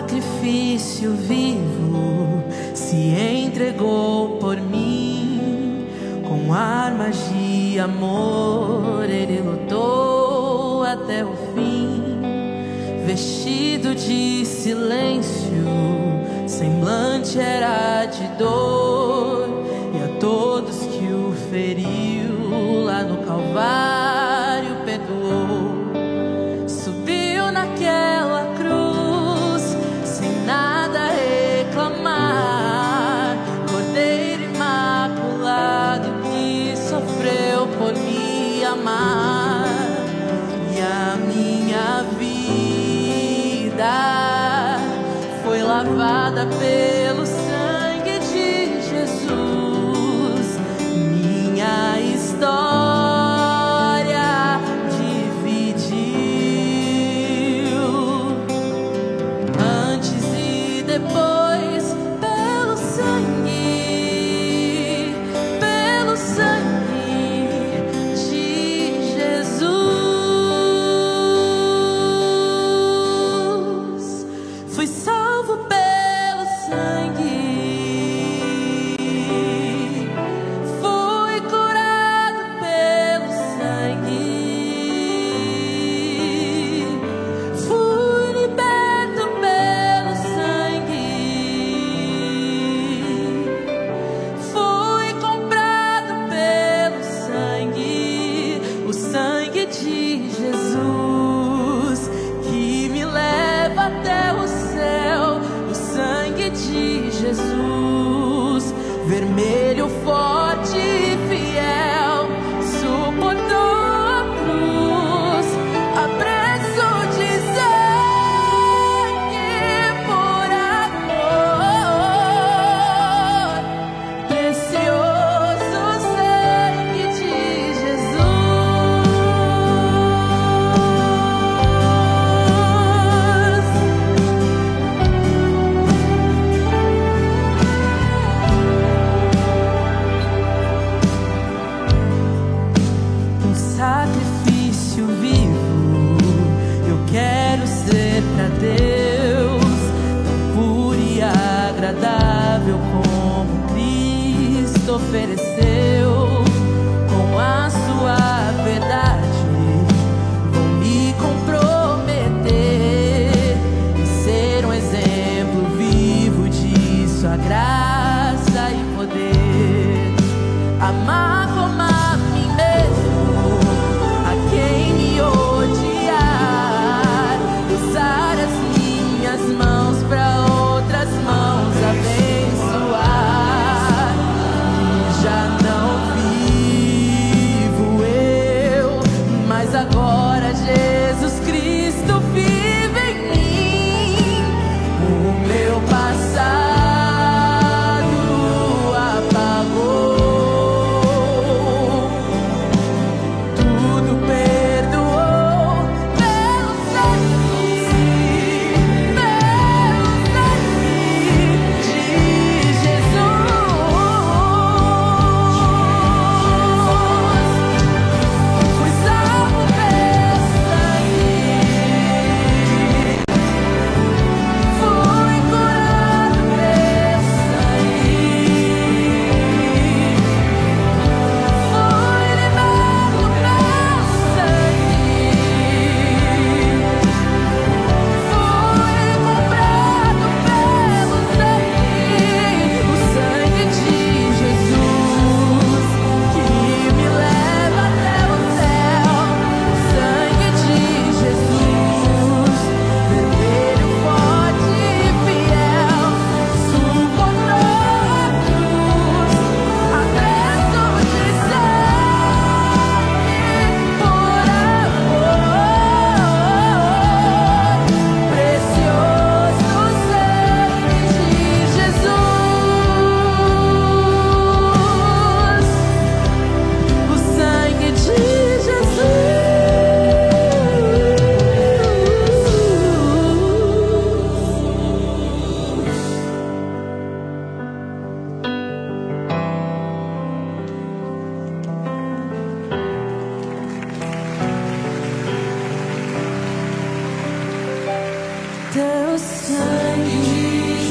sacrifício vivo se entregou por mim. Com armas de amor ele lutou até o fim. Vestido de silêncio, semblante era de dor, e a todos que o feriu lá no Calvário perdoou. Subiu naquela cruz sem nada reclamar, Cordeiro imaculado que sofreu por me amar. E a minha vida foi lavada pelo sangue de Jesus. Minha história dividiu antes e depois pelo sangue de Jesus. Fui salvo pelo sangue, fui curado pelo sangue, fui liberto pelo sangue, fui comprado pelo sangue, o sangue de Jesus que me leva até o céu, o sangue de Jesus, vermelho, forte e fiel, suportou a cruz, a preço de sangue por amor, precioso sangue de um sacrifício vivo, eu quero ser pra Deus, tão puro e agradável como Cristo ofereceu. Com a sua verdade vou me comprometer e ser um exemplo vivo de sua graça e poder. Amar como a mim mesmo, a quem me odiar, usar as minhas mãos para outras mãos abençoar. E já Sangue de